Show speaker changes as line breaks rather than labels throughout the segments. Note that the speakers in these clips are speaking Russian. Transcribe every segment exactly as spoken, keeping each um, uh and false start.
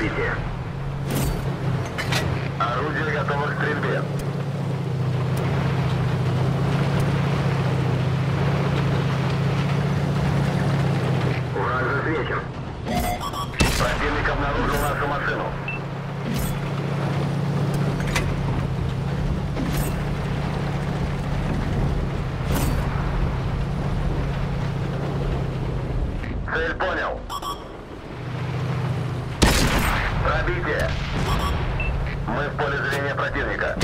пробитие. Орудие готово к стрельбе. Враг засвечен. Противник обнаружил нашу машину. Цель понял. Пробитие. Мы в поле зрения противника.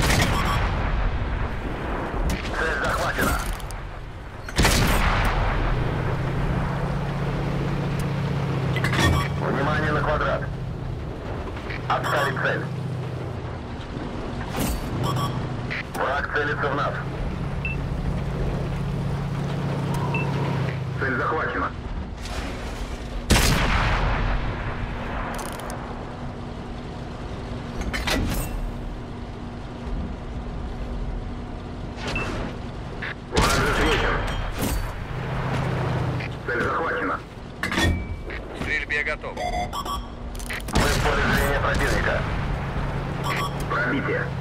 Цель захвачена. Внимание на квадрат. Отставить цель. Враг целится в нас. Цель захвачена.
Готов.
Мы в поле зрения противника. Пробитие.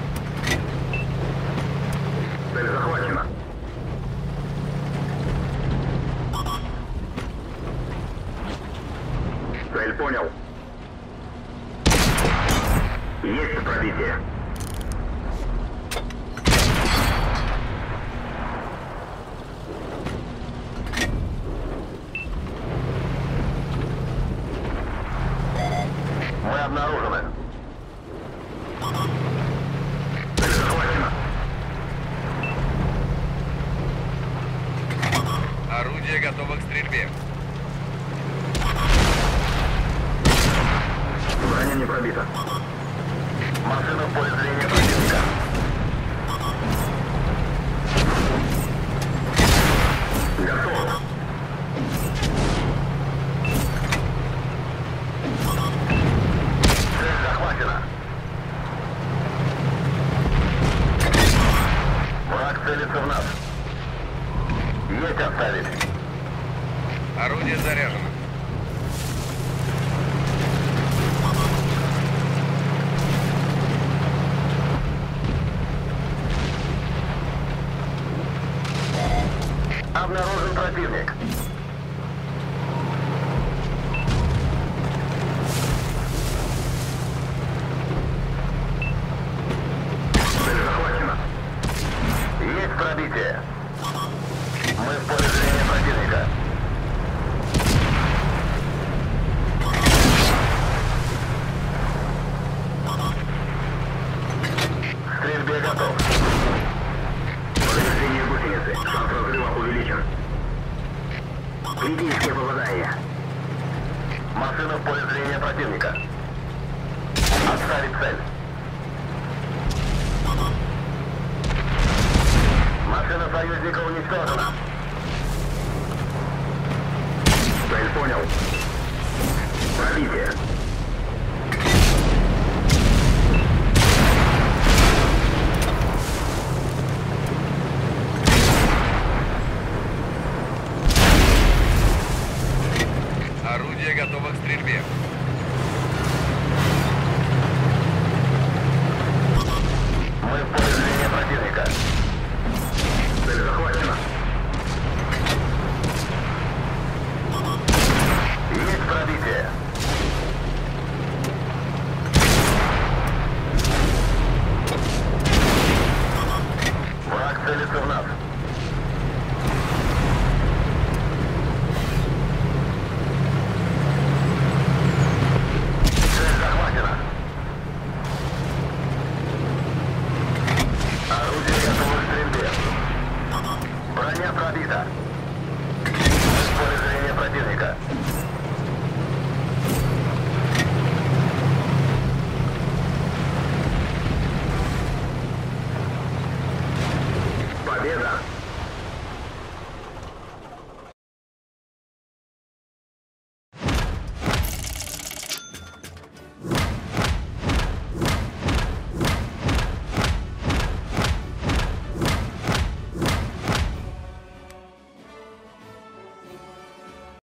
Цель захвачена. Цель понял. Есть пробитие. Мы обнаружены. Цель захвачена.
Орудие готово к стрельбе.
Броня не пробита. Машина в поле зрения противника. Готов. Цель захвачена. Враг целится в нас. Есть оставить.
Орудие заряжено.
Обнаружен противник. Цель захвачена. Есть пробитие. Мы в поле зрения противника. К стрельбе готов. Повреждение гусеницы. Шанс разрыва увеличен. Критическое попадание. Машина в поле зрения противника. Отставить цель. Машина союзника уничтожена. Цель понял. Пробитие.